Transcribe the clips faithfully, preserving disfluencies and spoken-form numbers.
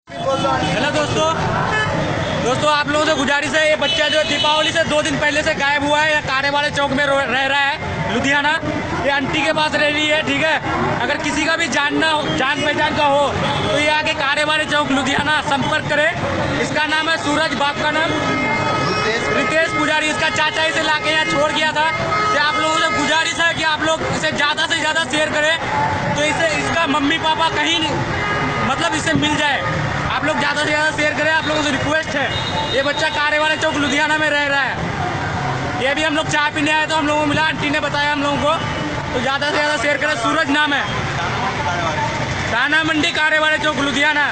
Hello दोस्तों दोस्तों आप लोगों से गुजारिश है, ये बच्चा जो दीपावली से दो दिन पहले से गायब हुआ है, कारे वाले चौक में रह रहा है लुधियाना। ये आंटी के पास रह रही है, ठीक है। अगर किसी का भी जानना जान पहचान का हो तो ये आके कारे वाले चौक लुधियाना संपर्क करे। इसका नाम है सूरज, बाप का नाम रितेश पुजारी। इसका चाचा इसे लाके यहाँ छोड़ गया था। तो आप लोगों से गुजारिश है कि आप लोग इसे ज़्यादा से ज़्यादा शेयर करें तो इसे इसका मम्मी पापा कहीं मतलब इसे मिल जाए। आप लोग ज़्यादा से ज़्यादा शेयर करें, आप लोगों से रिक्वेस्ट है। ये बच्चा कारे वाले चौक लुधियाना में रह रहा है। ये भी हम लोग चाय पीने आए तो हम लोगों को मिला, आंटी ने बताया हम लोगों को। तो ज़्यादा से ज़्यादा शेयर करें। सूरज नाम है, दाना मंडी कारे वाले चौक लुधियाना।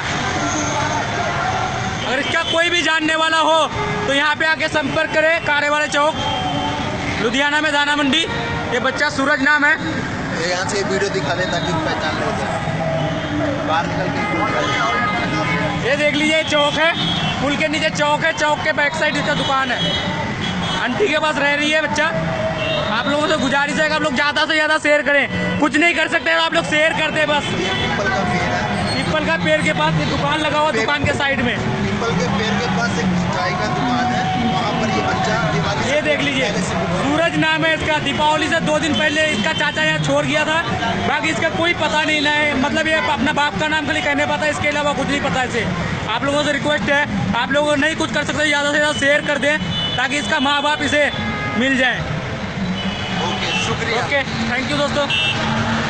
अगर इसका कोई भी जानने वाला हो तो यहाँ पे आके संपर्क करे। कारे वाले चौक लुधियाना में दाना मंडी। ये बच्चा सूरज नाम है। यहाँ से वीडियो दिखा दे ताकि पहचान ले बाहर निकल के। ये देख लीजिए चौक है, पुल के नीचे चौक है, चौक के बैक साइड इसका दुकान है। आंटी के पास रह रही है बच्चा। आप लोगों से गुजारिश है कि आप लोग ज़्यादा से ज़्यादा शेयर करें। कुछ नहीं कर सकते तो आप लोग शेयर कर दे बस। पीपल का पेड़ है, पीपल का पेड़ के पास दुकान लगा हुआ, दुकान के साइड में पीपल के पेड़ के पास एक चाय का दुकान है, वहाँ पर ये बच्चा दिवाली ये देख लीजिए सूरज नाम है इसका। दीपावली से दो दिन पहले इसका चाचा यहाँ छोड़ गया था। बाकी इसका कोई पता नहीं है, मतलब ये अपना बाप का नाम खाली कहने पता है, इसके अलावा कुछ नहीं पता इसे। आप लोगों से रिक्वेस्ट है, आप लोग नहीं कुछ कर सकते ज़्यादा से ज़्यादा शेयर कर दें ताकि इसका माँ बाप इसे मिल जाए। ओके, शुक्रिया। ओके, थैंक यू दोस्तों।